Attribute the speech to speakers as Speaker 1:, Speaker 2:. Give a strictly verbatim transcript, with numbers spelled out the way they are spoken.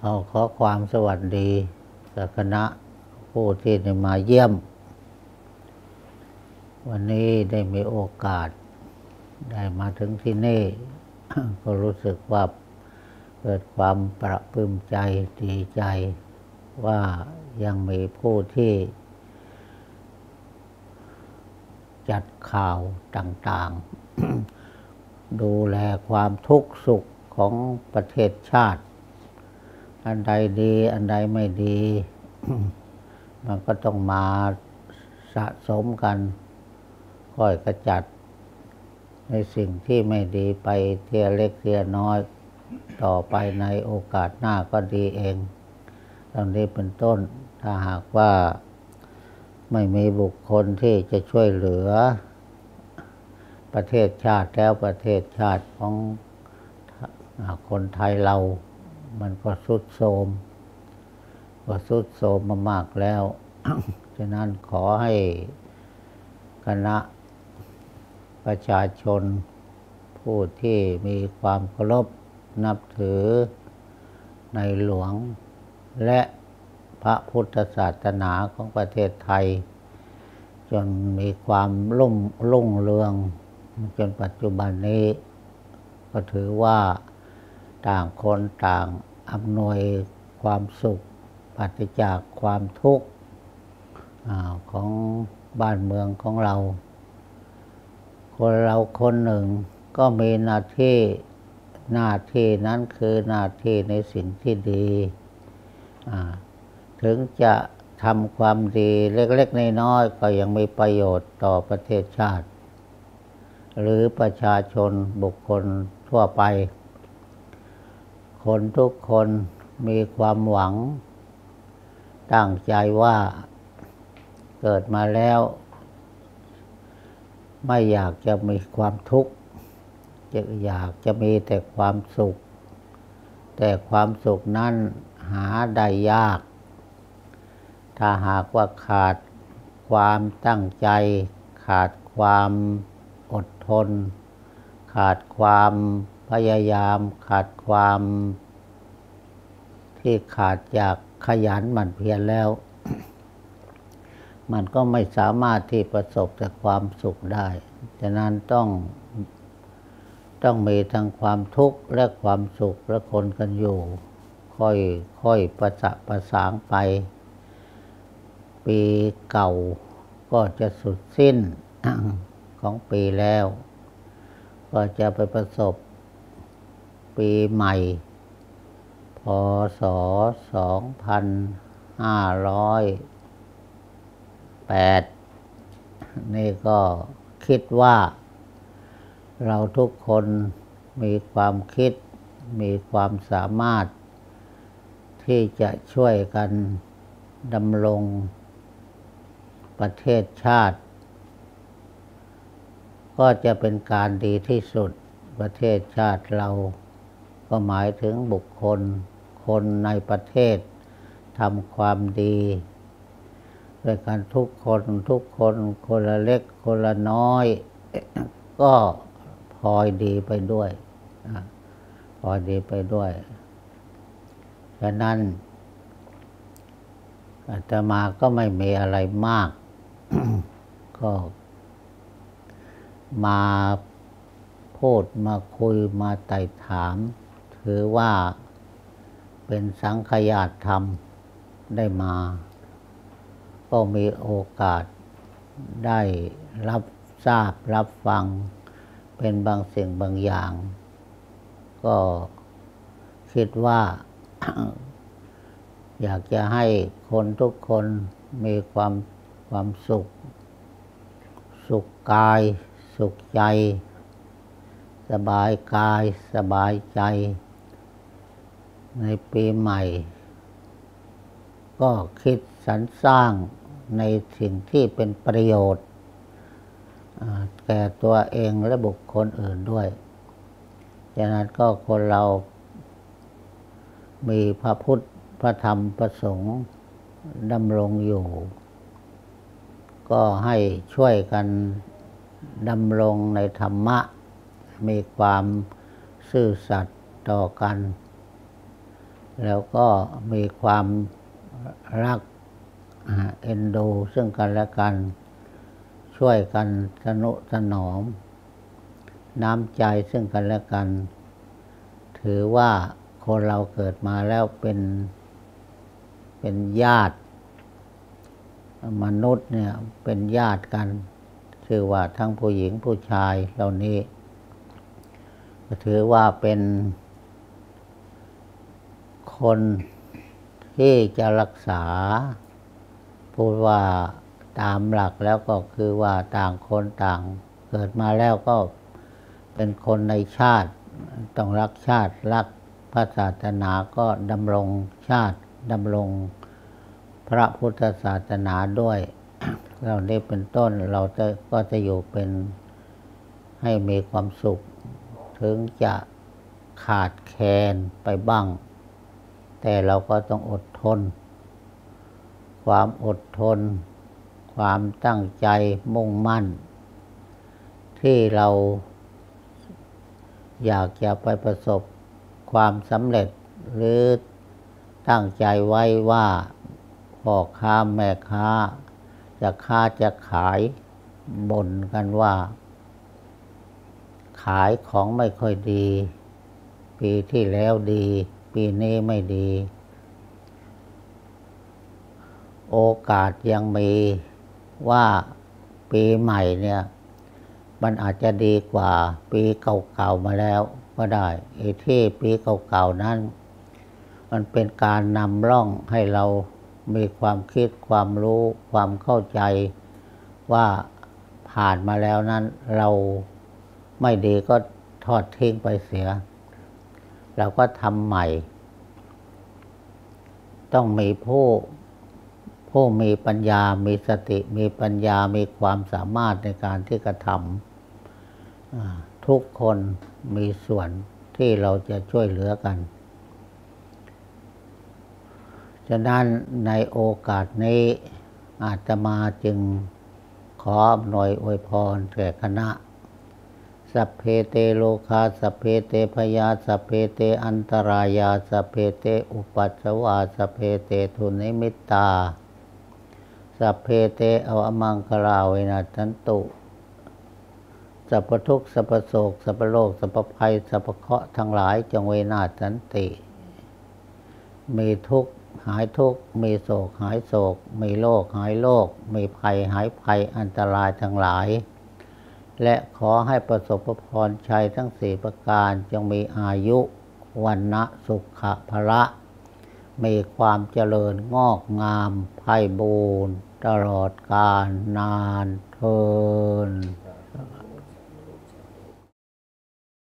Speaker 1: ขอขอความสวัสดีกับคณะผู้ที่ได้มาเยี่ยมวันนี้ได้มีโอกาสได้มาถึงที่นี่ ก็รู้สึกว่าเกิดความประปลื้มใจดีใจว่ายังมีผู้ที่จัดข่าวต่างๆ ดูแลความทุกข์สุขของประเทศชาติอันใดดีอันใดไม่ดี มันก็ต้องมาสะสมกันค่อยกระจัดในสิ่งที่ไม่ดีไปเทียเล็กเทียน้อยต่อไปในโอกาสหน้าก็ดีเองตอนนี้เป็นต้นถ้าหากว่าไม่มีบุคคลที่จะช่วยเหลือประเทศชาติแล้วประเทศชาติของคนไทยเรามันก็ทรุดโทรมก็ทรุดโทรมมามากแล้ว ฉะนั้นขอให้คณะประชาชนผู้ที่มีความเคารพนับถือในหลวงและพระพุทธศาสนาของประเทศไทยจนมีความรุ่งรุ่งเรืองจนปัจจุบันนี้ก็ถือว่าต่างคนต่างอำนวยความสุขปราศจากความทุกข์ของบ้านเมืองของเราคนเราคนหนึ่งก็มีหน้าที่หน้าที่นั้นคือหน้าที่ในสิ่งที่ดีถึงจะทำความดีเล็กๆน้อยๆก็ยังมีประโยชน์ต่อประเทศชาติหรือประชาชนบุคคลทั่วไปคนทุกคนมีความหวังตั้งใจว่าเกิดมาแล้วไม่อยากจะมีความทุกข์จะอยากจะมีแต่ความสุขแต่ความสุขนั้นหาได้ยากถ้าหากว่าขาดความตั้งใจขาดความอดทนขาดความพยายามขาดความที่ขาดจากขยันหมั่นเพียรแล้ว มันก็ไม่สามารถที่ประสบแต่ความสุขได้ฉะนั้นต้องต้องมีทั้งความทุกข์และความสุขและคนกันอยู่ค่อยค่อยประสะประสางไปปีเก่าก็จะสุดสิ้น ของปีแล้วก็จะไปประสบปีใหม่พ.ศ. สองพันห้าร้อยแปดนี่ก็คิดว่าเราทุกคนมีความคิดมีความสามารถที่จะช่วยกันดำรงประเทศชาติก็จะเป็นการดีที่สุดประเทศชาติเราก็หมายถึงบุคคลคนในประเทศทำความดีด้วยกันทุกคนทุกคนคนละเล็กคนละน้อย ก็พลอยดีไปด้วยพลอยดีไปด้วยฉะนั้นอาตมาก็ไม่มีอะไรมาก ก็มาพูดมาคุยมาไต่ถามถือว่าเป็นสังคยาธรรมได้มาก็มีโอกาสได้รับทราบรับฟังเป็นบางสิ่งบางอย่างก็คิดว่า อยากจะให้คนทุกคนมีความความสุขสุขกายสุขใจสบายกายสบายใจในปีใหม่ก็คิดสรรสร้างในสิ่งที่เป็นประโยชน์แก่ตัวเองและบุคคลอื่นด้วยฉะนั้นก็คนเรามีพระพุทธพระธรรมพระสงฆ์ดำรงอยู่ก็ให้ช่วยกันดำรงในธรรมะมีความซื่อสัตย์ต่อกันแล้วก็มีความรักเอ็นดูซึ่งกันและกันช่วยกันสนุสนอมน้ำใจซึ่งกันและกัน ถือว่าคนเราเกิดมาแล้วเป็นเป็นญาติมนุษย์เนี่ยเป็นญาติกันชื่อว่าทั้งผู้หญิงผู้ชายเหล่านี้ก็ถือว่าเป็นคนที่จะรักษาพูดว่าตามหลักแล้วก็คือว่าต่างคนต่างเกิดมาแล้วก็เป็นคนในชาติต้องรักชาติรักพระศาสนาก็ดำรงชาติดำรงพระพุทธศาสนาด้วย เราได้เป็นต้นเราจะก็จะอยู่เป็นให้มีความสุขถึงจะขาดแคลนไปบ้างแต่เราก็ต้องอดทนความอดทนความตั้งใจมุ่งมั่นที่เราอยากจะไปประสบความสำเร็จหรือตั้งใจไว้ว่าพ่อค้าแม่ค้าจะค้าจะขายบ่นกันว่าขายของไม่ค่อยดีปีที่แล้วดีปีนี้ไม่ดีโอกาสยังมีว่าปีใหม่เนี่ยมันอาจจะดีกว่าปีเก่าๆมาแล้วก็ได้ไอ้ที่ปีเก่าๆนั้นมันเป็นการนำร่องให้เรามีความคิดความรู้ความเข้าใจว่าผ่านมาแล้วนั้นเราไม่ดีก็ทอดทิ้งไปเสียเราก็ทำใหม่ต้องมีผู้ผู้มีปัญญามีสติมีปัญญามีความสามารถในการที่จะทำทุกคนมีส่วนที่เราจะช่วยเหลือกันฉะนั้นในโอกาสนี้อาตมาจึงขออำนวยอวยพรแก่คณะสัพเพเตโลกาสัพเพเตพยาสัพเพเตอันตรายาสัพเพเตอุปัชฌวาสัพเพเตทุนิมิตตาสัพเพเตอวมังคลาเวนัสสันตุสัพพทุกข์สัพพโศกสัพพโลกสัพพภัยสัพพเคราะห์ทั้งหลายจงเวนาศสันติมีทุกข์หายทุกข์มีโศกหายโศกมีโรคหายโรคมีภัยหายภัยอันตรายทั้งหลายและขอให้ประสบพรชัยทั้งสี่ประการจงมีอายุวันนะสุขะพละมีความเจริญงอกงามไพบูรย์ตลอดกาลนานเทอญ